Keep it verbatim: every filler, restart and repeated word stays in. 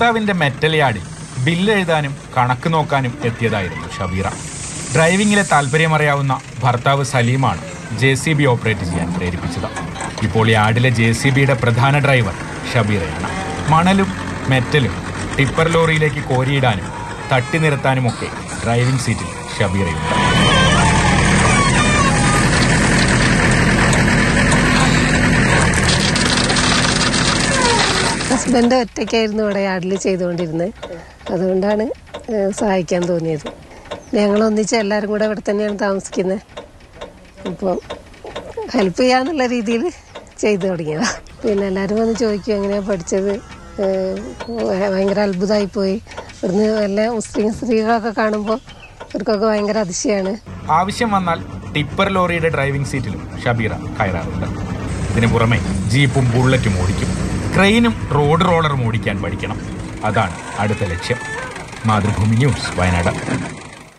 ഭർത്താവിൻ്റെ metal യാർഡിൽ bill എഴുതാനും കണക്ക് നോക്കാനും എത്തിയതായിരുന്നു ഷബീറ. ഡ്രൈവിങ്ങിലെ താല്പര്യമറിയാവുന്ന ഭർത്താവ് സലീമാണ് ജെ സി ബി ഓപ്പറേറ്റ് ചെയ്യാൻ പ്രേരിപ്പിച്ചത്. ഇപ്പോൾ യാർഡിലെ ജെ സി ബിയുടെ പ്രധാന ഡ്രൈവർ ഷബീറയാണ്. മണലും മെറ്റലും ടിപ്പർ ലോറിയിലേക്ക് കോരിയിടാനും തട്ടി നിരത്താനുമൊക്കെ ഡ്രൈവിംഗ് സീറ്റിൽ ഷബീറയുണ്ട്. ഹസ്ബൻഡ് ഒറ്റയ്ക്കായിരുന്നു ഇവിടെ യാർഡിൽ ചെയ്തുകൊണ്ടിരുന്നത്. അതുകൊണ്ടാണ് സഹായിക്കാൻ തോന്നിയത്. ഞങ്ങളൊന്നിച്ച് എല്ലാവരും കൂടെ ഇവിടെ തന്നെയാണ് താമസിക്കുന്നത്. അപ്പോൾ ഹെൽപ്പ് ചെയ്യാന്നുള്ള രീതിയിൽ ചെയ്തു തുടങ്ങിയതാണ്. പിന്നെ എല്ലാവരും വന്ന് ചോദിക്കും എങ്ങനെയാണ് പഠിച്ചത്. ഭയങ്കര അത്ഭുതമായിപ്പോയി. ഇവിടുന്ന് വല്ല മുസ്ലിം സ്ത്രീകളൊക്കെ കാണുമ്പോൾ അവർക്കൊക്കെ ഭയങ്കര അതിശയമാണ്. ആവശ്യം വന്നാൽ ടിപ്പർ ലോറിയുടെ ഡ്രൈവിംഗ് സീറ്റിലും ഷബീറ കയറാറുണ്ട്. ഇതിനു പുറമെ ജീപ്പും ബുള്ളറ്റും ഓടിക്കും. ക്രെയിനും റോഡ് റോളറും ഓടിക്കാൻ പഠിക്കണം. അതാണ് അടുത്ത ലക്ഷ്യം. മാതൃഭൂമി ന്യൂസ്, വയനാട്.